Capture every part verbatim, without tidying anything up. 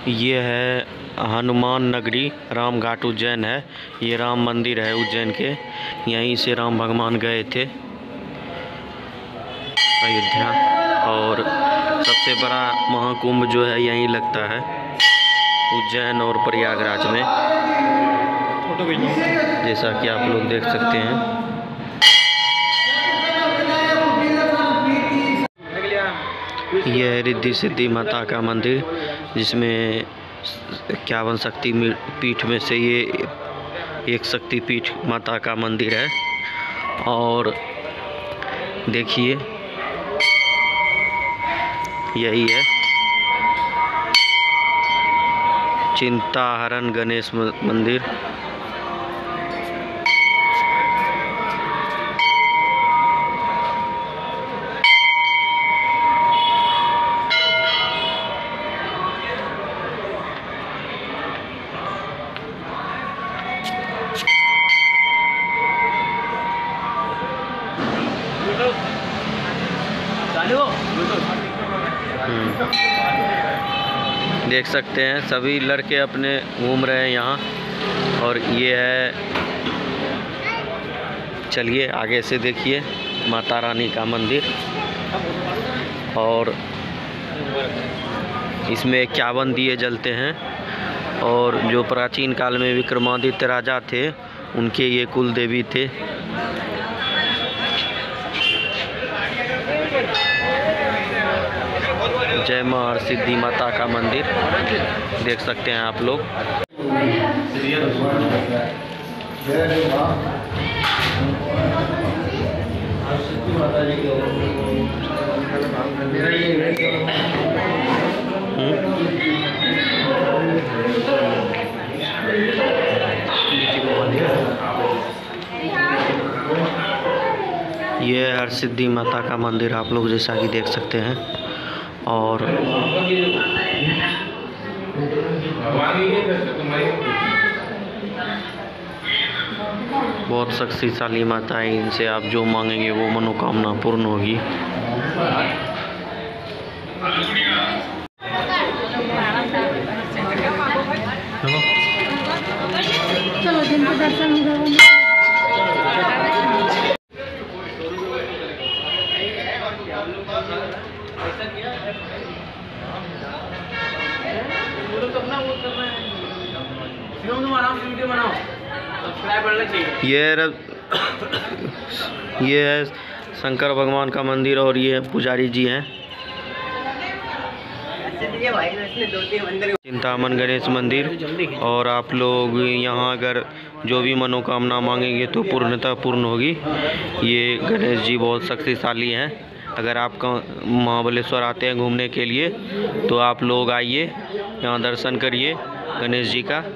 ये है हनुमान नगरी राम घाट उज्जैन है। ये राम मंदिर है उज्जैन के। यहीं से राम भगवान गए थे अयोध्या। और सबसे बड़ा महाकुंभ जो है यहीं लगता है उज्जैन और प्रयागराज में, जैसा कि आप लोग देख सकते हैं। यह है रिद्धि सिद्धि माता का मंदिर, जिसमें इक्यावन शक्ति पीठ में से ये एक शक्ति पीठ माता का मंदिर है। और देखिए यही है चिंताहरण गणेश मंदिर। देख सकते हैं सभी लड़के अपने घूम रहे हैं यहाँ। और ये है, चलिए आगे से देखिए माता रानी का मंदिर। और इसमें इक्यावन दिए जलते हैं। और जो प्राचीन काल में विक्रमादित्य राजा थे उनके ये कुल देवी थे। जय मां सिद्धि माता का मंदिर देख सकते हैं आप लोग। ये हर सिद्धि माता का मंदिर आप लोग जैसा कि देख सकते हैं। और बहुत शक्तिशाली माता है, इनसे आप जो मांगेंगे वो मनोकामना पूर्ण होगी। चलो जिनके दर्शन हो गए। ये ये है शंकर भगवान का मंदिर और ये पुजारी जी हैं। चिंतामन गणेश मंदिर। और आप लोग यहाँ अगर जो भी मनोकामना मांगेंगे तो पूर्णतः पूर्ण होगी। ये गणेश जी बहुत शक्तिशाली हैं। अगर आप महाबलेश्वर आते हैं घूमने के लिए तो आप लोग आइए, यहाँ दर्शन करिए गणेश जी का।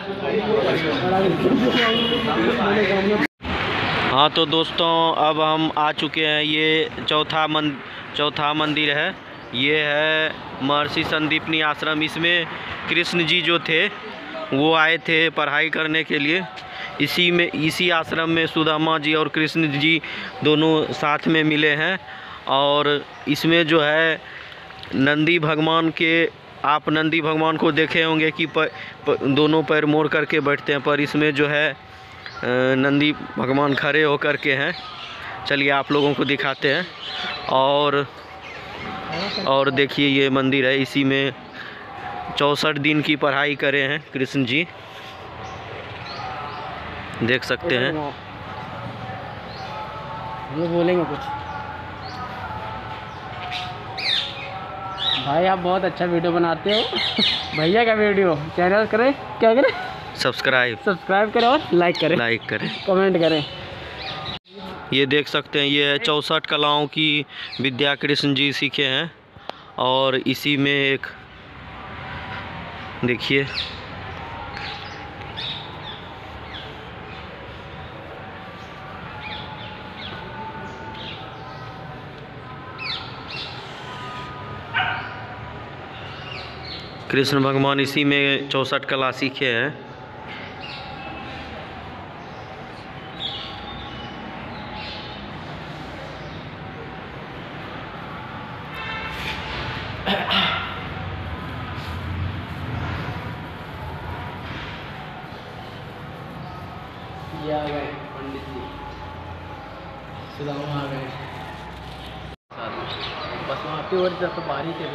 हाँ तो दोस्तों, अब हम आ चुके हैं। ये चौथा मन चौथा मंदिर है। ये है महर्षि संदीपनी आश्रम। इसमें कृष्ण जी जो थे वो आए थे पढ़ाई करने के लिए। इसी में इसी आश्रम में सुदामा जी और कृष्ण जी दोनों साथ में मिले हैं। और इसमें जो है नंदी भगवान के, आप नंदी भगवान को देखे होंगे कि प, प, दोनों पैर मोड़ करके बैठते हैं, पर इसमें जो है नंदी भगवान खड़े होकर के हैं। चलिए आप लोगों को दिखाते हैं। और और देखिए ये मंदिर है, इसी में चौंसठ दिन की पढ़ाई करे हैं कृष्ण जी, देख सकते हैं। ये बोलेंगे कुछ? भाई आप बहुत अच्छा वीडियो बनाते हो। भैया का वीडियो चैनल करें, क्या करें? सब्सक्राइब सब्सक्राइब करें और लाइक करें लाइक करें कमेंट करें। ये देख सकते हैं, ये चौसठ कलाओं की विद्या कृष्ण जी सीखे हैं। और इसी में एक देखिए कृष्ण भगवान इसी में चौसठ कला सीखे हैं। ये आ गए पंडित जी, सुदामा आ गए। बस वहाँ पे और तो बारी के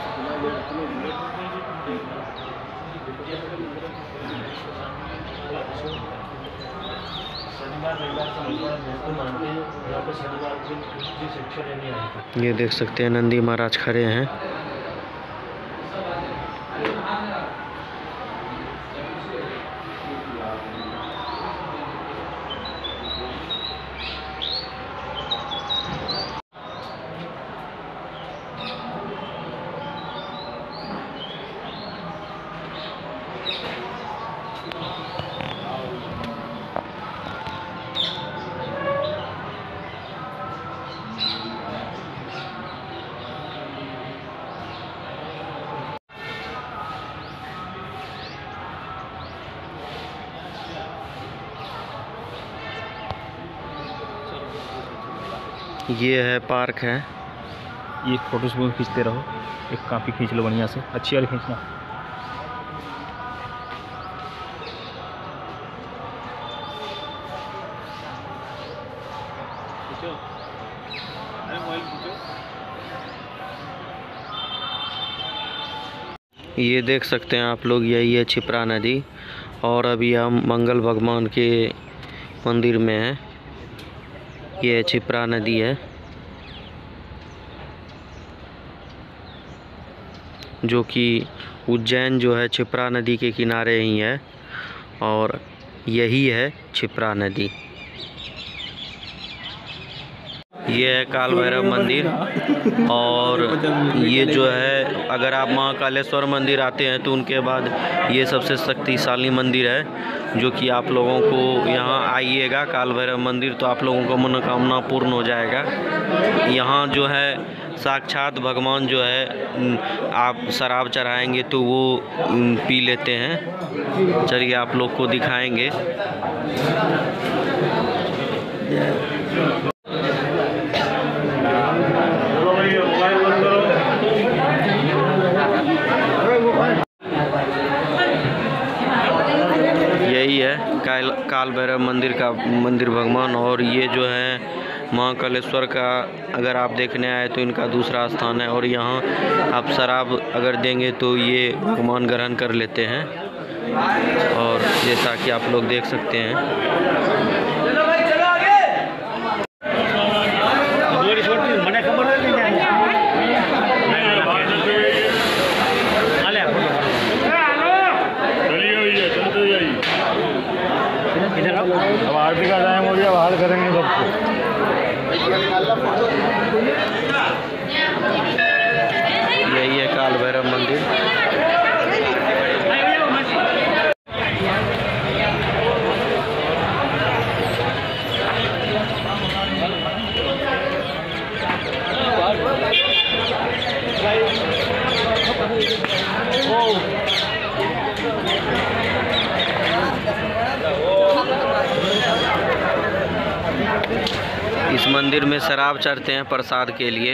ये देख सकते हैं नंदी महाराज खड़े हैं। ये है पार्क है। ये फोटोज भी खींचते रहो, एक काफ़ी खींच लो बढ़िया से, अच्छी वाली खींचना। ये देख सकते हैं आप लोग, यही है क्षिप्रा नदी। और अभी हम मंगल भगवान के मंदिर में हैं। ये क्षिप्रा नदी है जो कि उज्जैन जो है क्षिप्रा नदी के किनारे ही है, और यही है क्षिप्रा नदी। ये है काल भैरव मंदिर। और ये जो है, अगर आप महाकालेश्वर मंदिर आते हैं तो उनके बाद ये सबसे शक्तिशाली मंदिर है, जो कि आप लोगों को यहाँ आइएगा काल भैरव मंदिर तो आप लोगों को मनोकामना पूर्ण हो जाएगा। यहाँ जो है साक्षात भगवान जो है, आप शराब चढ़ाएंगे तो वो पी लेते हैं। चलिए आप लोग को दिखाएंगे। यही है काल काल भैरव मंदिर का मंदिर भगवान। और ये जो है महाकालेश्वर का, अगर आप देखने आए तो इनका दूसरा स्थान है। और यहाँ आप शराब अगर देंगे तो ये भगवान ग्रहण कर लेते हैं। और जैसा कि आप लोग देख सकते हैं, अब आरती का टाइम हो गया, बाहर करेंगे सबको। यही है काल भैरव मंदिर। इस मंदिर में शराब चढ़ते हैं प्रसाद के लिए।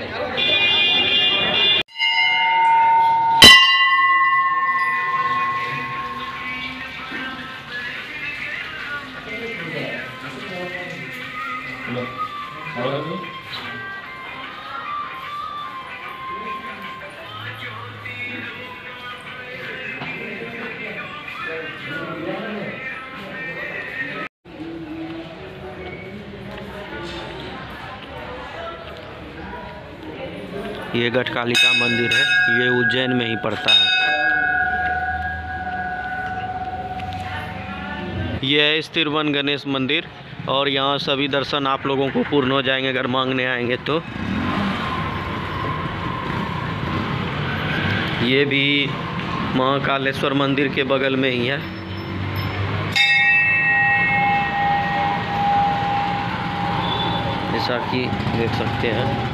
ये गढ़कालिका मंदिर है, ये उज्जैन में ही पड़ता है। ये है स्थिरवन गणेश मंदिर। और यहाँ सभी दर्शन आप लोगों को पूर्ण हो जाएंगे अगर मांगने आएंगे तो। ये भी महाकालेश्वर मंदिर के बगल में ही है। जैसा कि देख सकते हैं,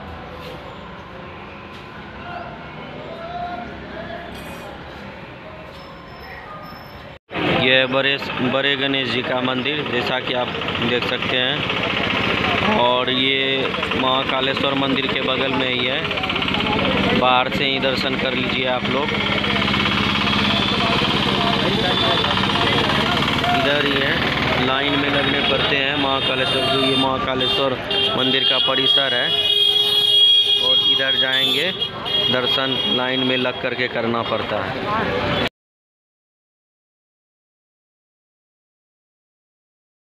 यह बड़े बड़े गणेश जी का मंदिर, जैसा कि आप देख सकते हैं। और ये महाकालेश्वर मंदिर के बगल में ही है, बाहर से ही दर्शन कर लीजिए आप लोग। इधर ही है लाइन में लगने पड़ते हैं। महाकालेश्वर जो ये महाकालेश्वर मंदिर का परिसर है, और इधर जाएंगे दर्शन लाइन में लग करके करना पड़ता है।